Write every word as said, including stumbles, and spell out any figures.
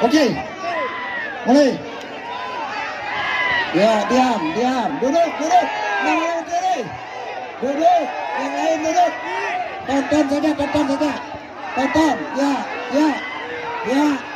Oke, mulai. Ya, diam, diam, duduk, duduk, yang lain diri, duduk, yang lain duduk, tonton saja, tonton saja, tonton, ya, ya, ya.